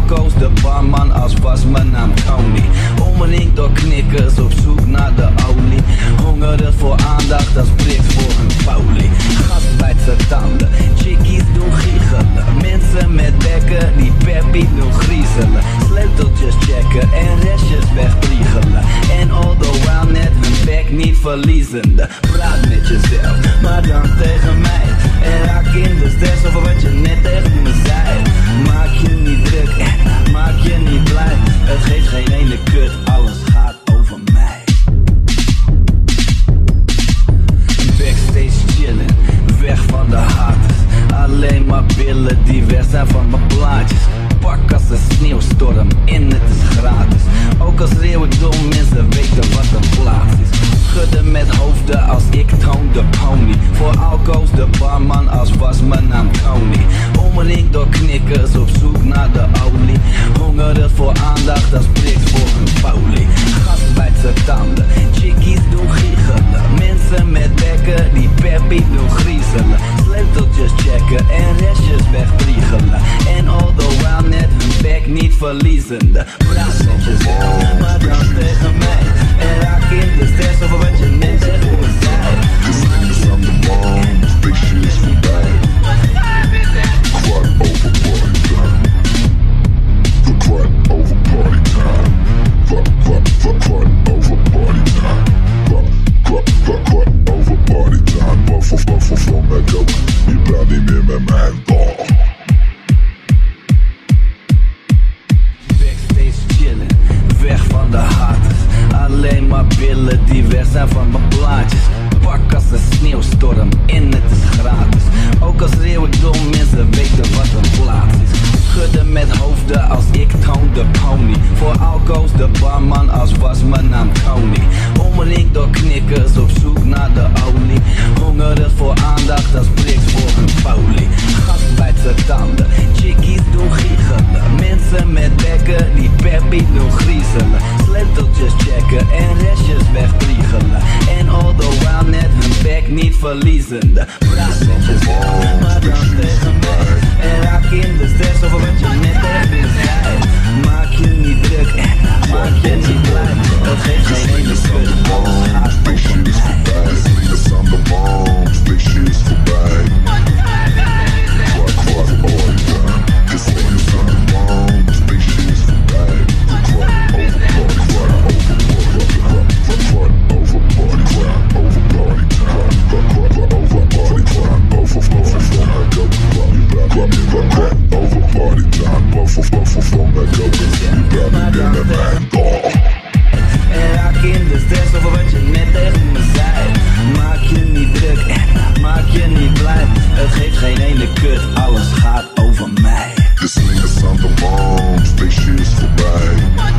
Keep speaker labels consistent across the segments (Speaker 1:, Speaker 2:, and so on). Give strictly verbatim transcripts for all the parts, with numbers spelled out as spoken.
Speaker 1: alco's de barman als was mijn naam Tony. Omringd door knikkers op zoek naar de olie. Hongerig voor aandacht als Brits voor een paulie. Gast bijt zijn tanden, chickies doen giechelen. Mensen met bekken die peppy doen griezelen. Sleuteltjes checken en restjes wegpriegelen. En all the while net hun bek niet verliezende. Praat met jezelf, maar dan tegen mij. En raak in de stress over wat je net tegen me zei. Maak je niet druk, en maak je niet blij. Het geeft geen ene kut, alles gaat over mij. Backstage chillen, weg van de haters. Alleen maar billen die weg zijn van mijn plaatjes. Pak als een sneeuwstorm, in het is gratis. Ook als schreeuw ik dom, mensen weten wat een plaats is. Schudden met hoofden als ik toon de pony. Voor alco's de barman als was mijn naam Tony. Omringd door knikkers op zoek naar de olie. Hongerig voor aandacht als Brits voor een paulie. Gast bijt zijn tanden, chickies doen giechelen. Mensen met bekken die peppy doen griezelen. Sleuteltjes checken en restjes wegpriegelen. En all the while net hun bek niet verliezende. Praat met jezelf, maar dan tegen mij. En raak in de stress over wat je net tegen me zei.
Speaker 2: This nigga's on the bomb, big shit is voorbij. Quad over party time. The quad over party time. Quad, quad, quad, quad over party time. Quad, quad, quad, quad over party time. Buffel, buffel van mij ook. Je praat niet meer met mijn bal.
Speaker 1: Backstage chillen, weg van de haters. Alleen maar billen die weg zijn van mijn plaatjes. Pak als een sneeuwstorm, in het is gratis. Ook als schreeuw ik dom, mensen weten wat een plaats is. Schudden met hoofden als ik toon de pony. Voor alco's de barman als was mijn naam Tony. Omringd door knikkers op zoek naar de olie. Hongerig voor aandacht als Brits voor een paulie. Gast bijt zijn tanden, chickies doen giechelen. Mensen met bekken die peppy doen griezelen. Sleuteltjes checken en restjes wegpriegelen. En all the while net hun bek niet verliezende. Praat met jezelf, maar dan tegen mij. En raak in de stress over wat je net tegen me zei. Maak je niet druk en maak je niet blij. Het geeft geen ene kut, alles gaat over mij.
Speaker 2: This nigga's on the bomb, big shit is voorbij. Quad, quad party time. This nigga's on the bomb, big shit is voorbij. Quad over party, quad over party, quad, quad over party, quad over party time. Quad, quad over party, quad over over van mij ook. Je praat quad, quad, quad over party time. Buffel, buffel van mij ook. Je praat niet meer met mijn bal.
Speaker 1: En raak in de stress over wat je net tegen me zei. Maak je niet druk en maak je niet blij. Het geeft geen ene kut, alles gaat over mij.
Speaker 2: This nigga's on the bomb, big shit is voorbij.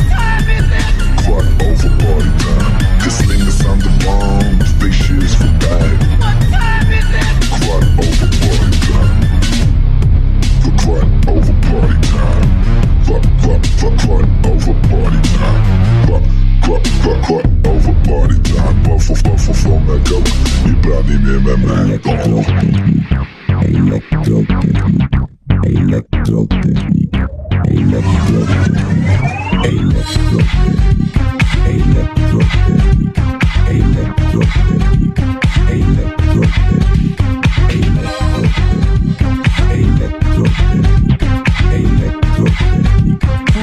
Speaker 2: Quad over party time. This nigga's on the bomb, big shit is voorbij. Quad over party time. The quad over party time. Quad, quad, quad, quad over party time. Quad, quad, quad, quad over party time. Buffel, buffel van mij ook. Je praat niet meer met mij.
Speaker 3: Elektrotechniek, elektrotechniek, elektrotechniek, elektrotechniek, elektrotechniek, elektrotechniek, elektrotechniek, elektrotechniek, elektrotechniek, elektrotechniek, elektrotechniek.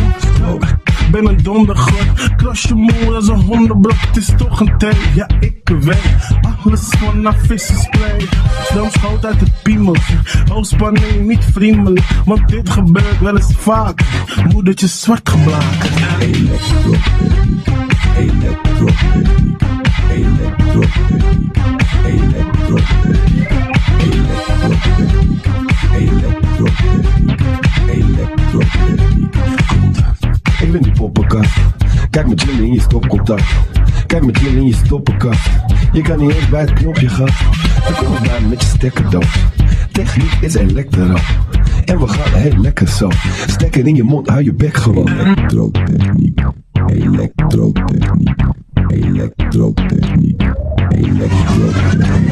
Speaker 4: Ik ben een dondergod, kras je moer als een hondenblok, het is toch een thee, ja ik weet, alles vanaf vissers play. Stroom schoot uit het piemeltje, hoogspanning niet vriendelijk, want dit gebeurt wel eens vaak, moedertje zwart geblakerd.
Speaker 3: Elektrotechniek, elektrotechniek, elektrotechniek, elektrotechniek, elektrotechniek, elektrotechniek, elektrotechniek. Ik ben die poppenkast. Kijk met Jimmy in je stopcontact. Kijk met Jimmy in je stoppenkast. Je kan niet eens bij het knopje gaan. Dan kom ik bij met je stekkerdoos. Techniek is elektro. En we gaan heel lekker zo. Stekker in je mond, hou je bek gewoon. Elektrotechniek, elektrotechniek, elektrotechniek, elektrotechniek,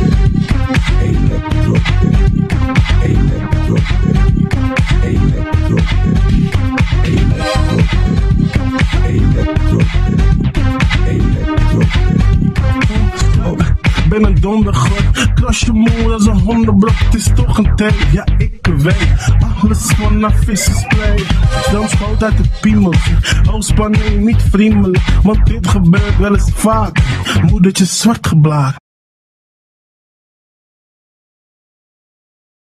Speaker 3: elektrotechniek, elektrotechniek, elektrotechniek, elektrotechniek.
Speaker 4: ben een dondergod. Kras je moer als een hondenblok, het is toch een thee. Ja, ik weet, alles vanaf vissersplay. Stroom schoot uit het piemeltje, hoogspanning niet vriendelijk. Want dit gebeurt wel eens vaak, moedertje zwart geblaakt.